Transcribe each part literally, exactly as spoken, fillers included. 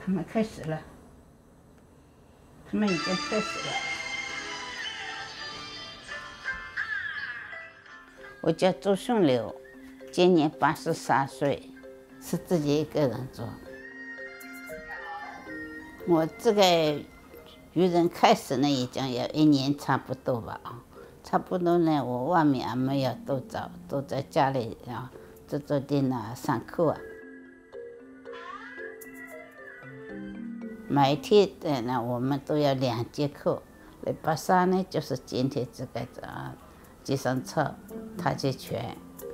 他们开始了，他们已经开始了。我叫朱顺柳，今年八十三岁，是自己一个人做。我这个渔人开始呢，已经有一年差不多吧啊，差不多呢，我外面也没有多找，都在家里啊做做店啊，上课啊。每天的呢，我们都要两节课。礼拜三呢，就是今天这个啊，计算册、太极拳。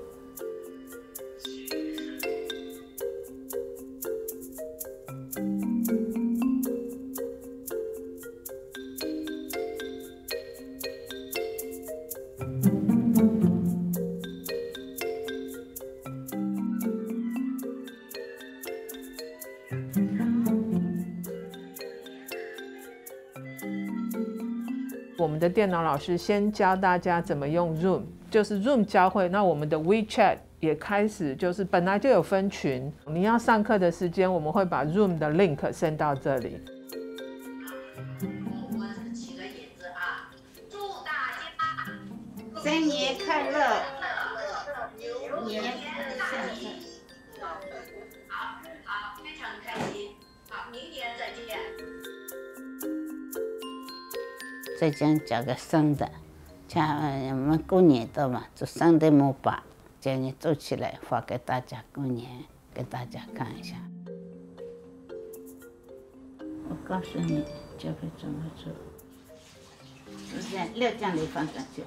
我们的电脑老师先教大家怎么用 Zoom， 就是 Zoom 教会，那我们的 WeChat 也开始，就是本来就有分群，你要上课的时间，我们会把 Zoom 的 link send 到这里。 我是起个引子啊，祝大家新年快乐， 牛年大吉。好，好，非常开心。好，明年再见。 再讲讲个生的，像我们过年的嘛，做生的木板，叫你做起来发给大家过年，给大家看一下。我告诉你，教会怎么做。首先，料酱你放上去，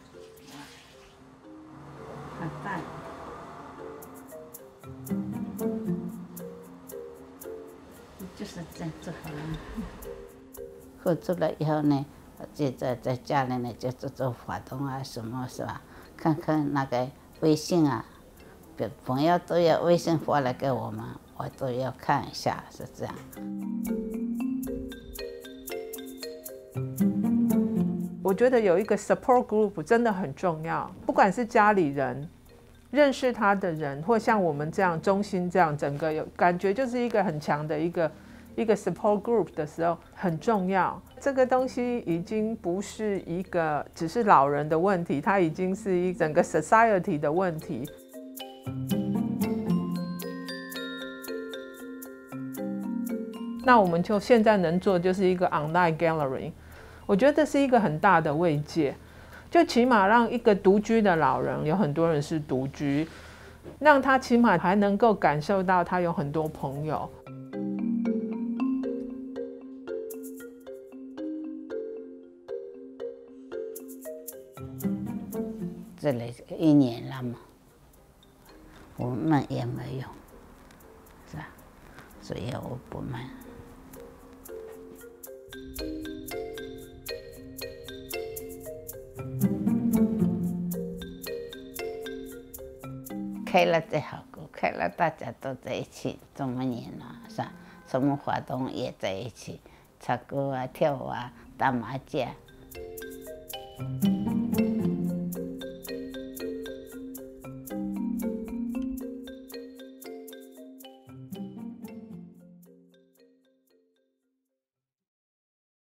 很大。就是这样做好了。喝做了以后呢？就在在家里呢，就做做活动啊，什么是吧？看看那个微信啊，朋友都要微信发来给我们，我都要看一下，是这样。 我觉得有一个 support group 真的很重要，不管是家里人、认识他的人，或像我们这样中心这样，整个有感觉就是一个很强的一个。一个 support group 的时候很重要，这个东西已经不是一个只是老人的问题，它已经是一整个 society 的问题。那我们就现在能做就是一个 online gallery， 我觉得这是一个很大的慰藉，就起码让一个独居的老人，有很多人是独居，让他起码还能够感受到他有很多朋友。 这里一年了嘛，我闷也没用，是吧？所以我不闷。开了最好过，开了大家都在一起，这么年了，是吧？什么活动也在一起，唱歌啊、跳舞啊、打麻将。